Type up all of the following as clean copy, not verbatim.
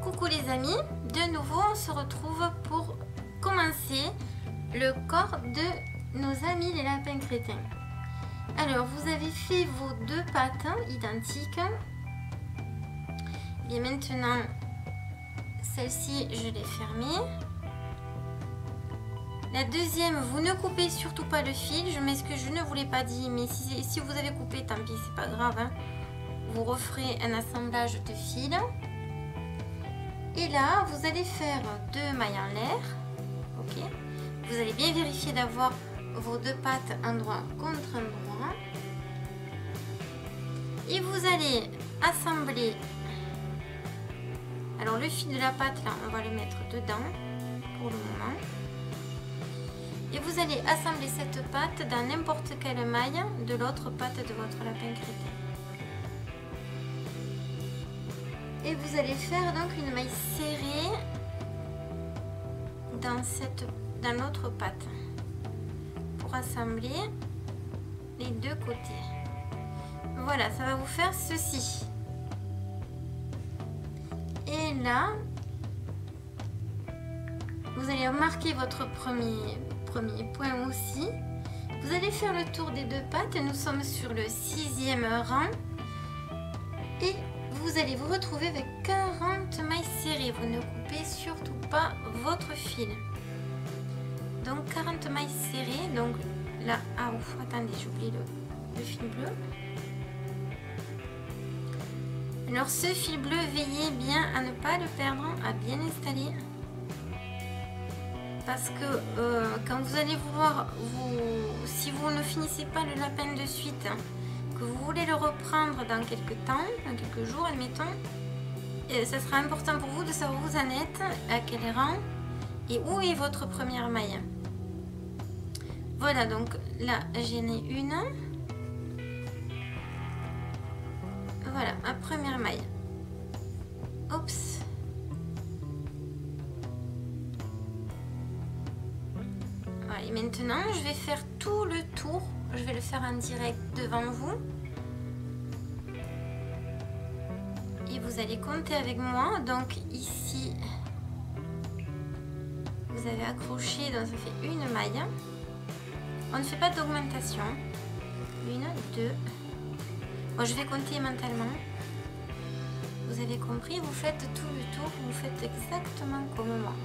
Coucou les amis, de nouveau on se retrouve pour commencer le corps de nos amis les lapins crétins. Alors vous avez fait vos deux pattes identiques. Et maintenant celle-ci je l'ai fermée. La deuxième, vous ne coupez surtout pas le fil, je m'excuse, je ne vous l'ai pas dit, mais si vous avez coupé, tant pis, c'est pas grave. Hein. Vous referez un assemblage de fils. Et là, vous allez faire deux mailles en l'air. Ok. Vous allez bien vérifier d'avoir vos deux pattes endroit contre endroit. Et vous allez assembler. Alors le fil de la patte, là, on va le mettre dedans pour le moment. Et vous allez assembler cette patte dans n'importe quelle maille de l'autre patte de votre lapin crétin. Et vous allez faire donc une maille serrée dans l'autre patte pour assembler les deux côtés. Voilà, ça va vous faire ceci. Et là, vous allez marquer votre premier point aussi. Vous allez faire le tour des deux pattes. Nous sommes sur le 6e rang. Et vous allez vous retrouver avec 40 mailles serrées. Vous ne coupez surtout pas votre fil. Donc 40 mailles serrées. Donc là, ah ouf, attendez, j'ai oublié le fil bleu. Alors ce fil bleu, veillez bien à ne pas le perdre, à bien installer. Parce que quand vous allez vouloir, si vous ne finissez pas le lapin de suite, que vous voulez le reprendre dans quelques temps, dans quelques jours, admettons, ça sera important pour vous de savoir où vous en êtes, à quel rang et où est votre première maille. Voilà, donc là j'en ai une. Voilà, ma première maille. Oups. Voilà, et maintenant je vais faire tout le tour. Je vais le faire en direct devant vous. Et vous allez compter avec moi. Donc ici, vous avez accroché, donc ça fait une maille. On ne fait pas d'augmentation. Une, deux. Bon, je vais compter mentalement. Vous avez compris, vous faites tout le tour, vous faites exactement comme moi.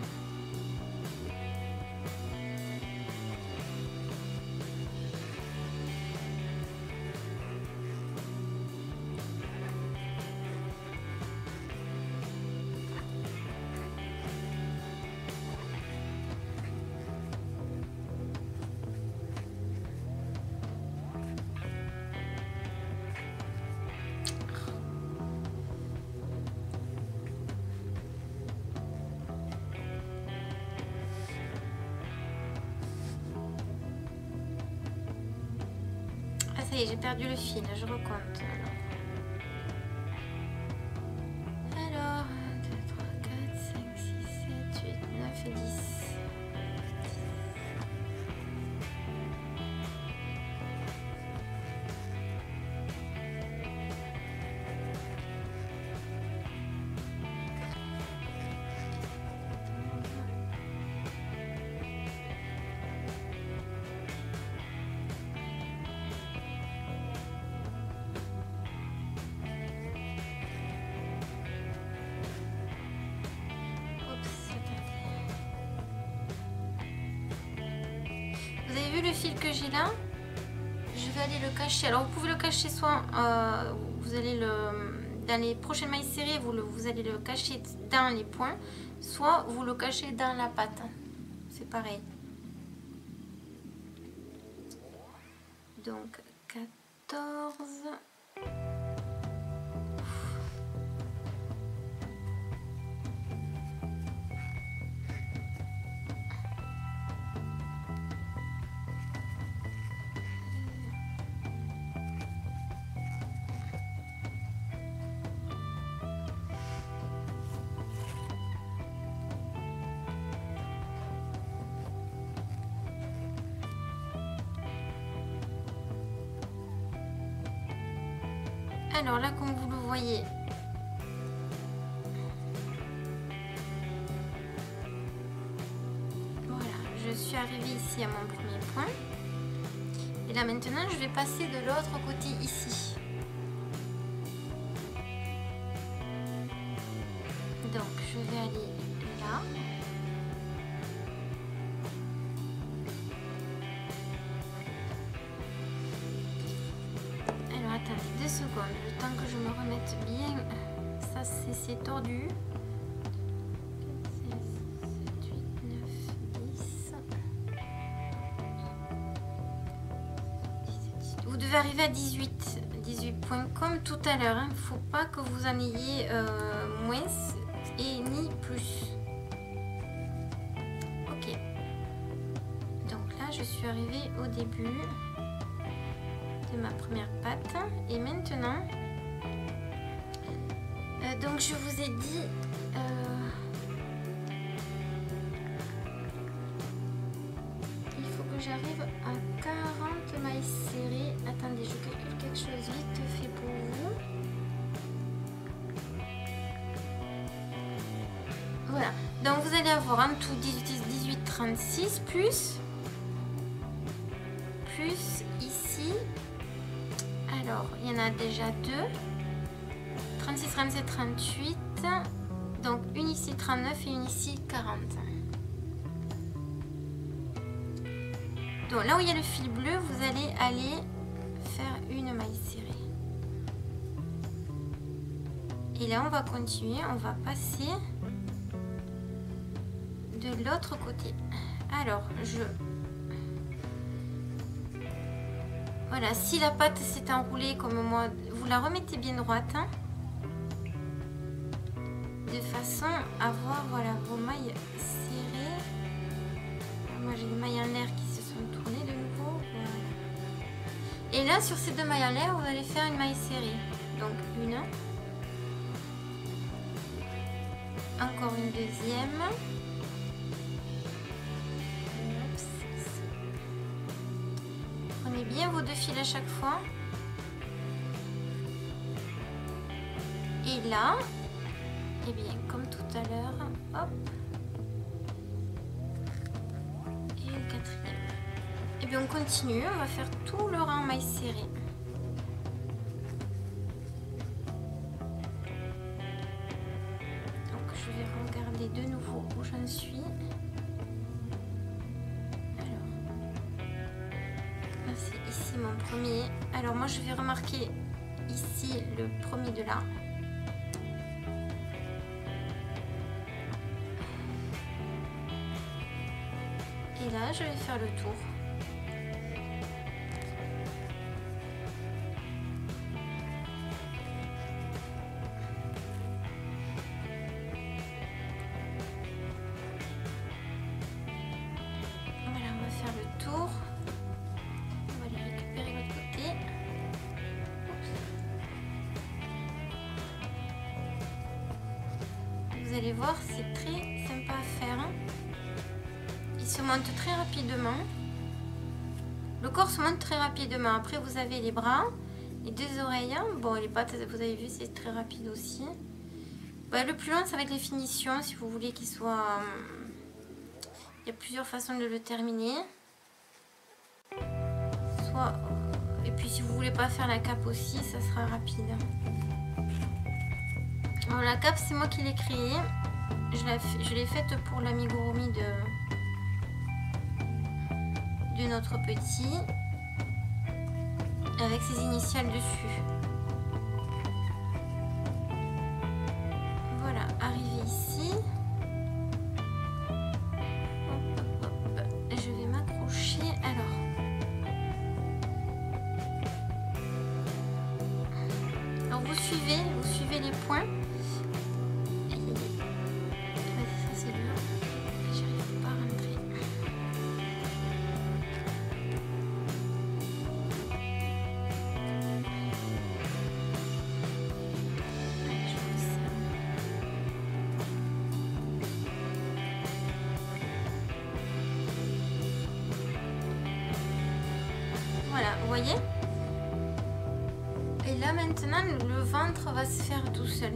Ça y est, j'ai perdu le fil, je recompte. Alors, 1, 2, 3, 4, 5, 6, 7, 8, 9 et 10. Vous avez vu le fil que j'ai là? Je vais aller le cacher. Alors vous pouvez le cacher soit vous allez dans les prochaines mailles serrées, vous allez le cacher dans les points, soit vous le cachez dans la patte. C'est pareil. Donc 14. Alors là, comme vous le voyez, arrivée ici à mon premier point. Et là maintenant, je vais passer de l'autre côté ici. Donc, je vais aller là. Alors, attendez 2 secondes, le temps que je me remette bien. Ça, c'est tordu. 4, 6, 7, 8, 9, 10. Vous devez arriver à 18 points comme tout à l'heure. Il ne faut pas que vous en ayez moins et ni plus. Ok. Donc là, je suis arrivée au début de ma première patte. Et maintenant, donc je vous ai dit... il faut que j'arrive à 40 mailles serrées. Attendez, je calcule quelque chose vite fait pour vous. Voilà, donc vous allez avoir en tout 18, 36 plus ici. Alors, il y en a déjà 2. 36, 37, 38. Donc, une ici 39 et une ici 40. Donc, là où il y a le fil bleu, vous allez aller faire une maille serrée. Et là, on va continuer. On va passer de l'autre côté. Alors, voilà, si la pâte s'est enroulée comme moi, vous la remettez bien droite, hein, de façon à voir, voilà, vos mailles serrées. Moi, j'ai des mailles en l'air qui se sont tournées de nouveau. Voilà. Et là, sur ces 2 mailles en l'air, vous allez faire une maille serrée. Donc, une. Encore une deuxième. Prenez bien vos 2 fils à chaque fois. Et là, et bien comme tout à l'heure, hop. Et une 4e. Et bien on continue, on va faire tout le rang maille serrée. Donc je vais regarder de nouveau où j'en suis. C'est ici mon premier. Alors moi je vais remarquer ici le premier de là. Et là je vais faire le tour. Voilà, on va faire le tour. Vous allez voir, c'est très sympa à faire. Il se monte très rapidement. Le corps se monte très rapidement. Après, vous avez les bras, les 2 oreilles. Bon, les pattes, vous avez vu, c'est très rapide aussi. Bah, le plus long, ça va être les finitions. Si vous voulez qu'il soit... Il y a plusieurs façons de le terminer. Soit... Et puis, si vous voulez pas faire la cape aussi, ça sera rapide. Alors, la cape, c'est moi qui l'ai créée. Je l'ai faite pour l'amigurumi de notre petit, avec ses initiales dessus. Voilà, arrivé ici. Hop, hop, hop. Je vais m'accrocher. Alors vous suivez les points. Voilà, vous voyez? Et là maintenant, le ventre va se faire tout seul.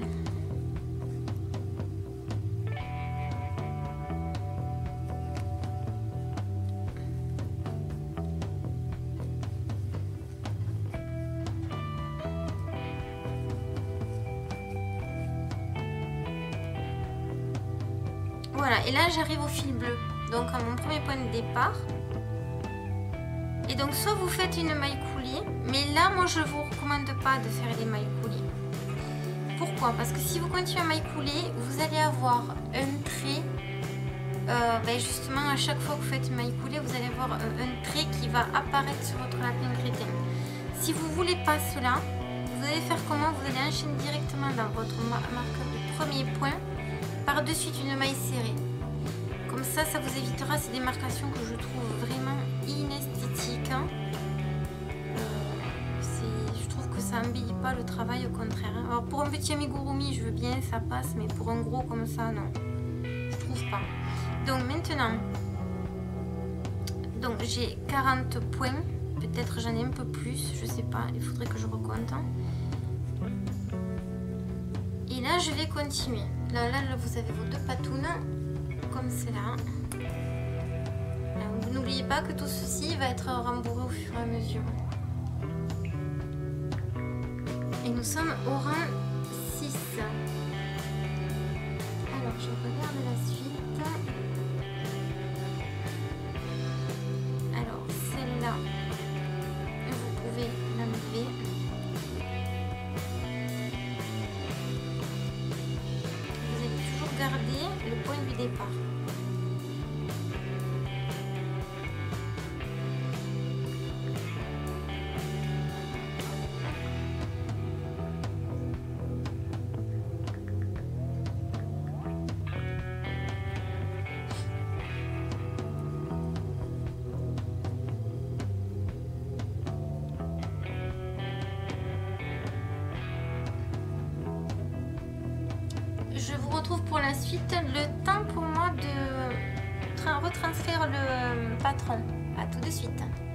voilà, et là j'arrive au fil bleu, donc à mon premier point de départ. Et donc soit vous faites une maille coulée, mais là moi je vous recommande pas de faire des mailles coulées. Pourquoi? Parce que si vous continuez à maille coulée, vous allez avoir un trait, justement à chaque fois que vous faites une maille coulée, vous allez avoir un trait qui va apparaître sur votre lapin crétin. Si vous voulez pas cela, vous allez faire comment? Vous allez enchaîner directement dans votre marqueur de premier point, par-dessus une maille serrée. Comme ça, ça vous évitera ces démarcations que je trouve vraiment inesthétiques. Hein. Je trouve que ça embellit pas le travail, au contraire. Hein. Alors pour un petit amigurumi, je veux bien, ça passe, mais pour un gros comme ça, non. Je trouve pas. Donc maintenant, j'ai 40 points. Peut-être j'en ai un peu plus, je sais pas. Il faudrait que je recompte. Hein. Et là, je vais continuer. Là, vous avez vos 2 patounes, comme cela. Vous n'oubliez pas que tout ceci va être rembourré au fur et à mesure. Et nous sommes au rang 6. Alors, je regarde la suite. Alors, celle-là, vous pouvez l'enlever. Vous allez toujours garder le point du départ. Je vous retrouve pour la suite. Le temps pour moi de retranscrire le patron. À tout de suite.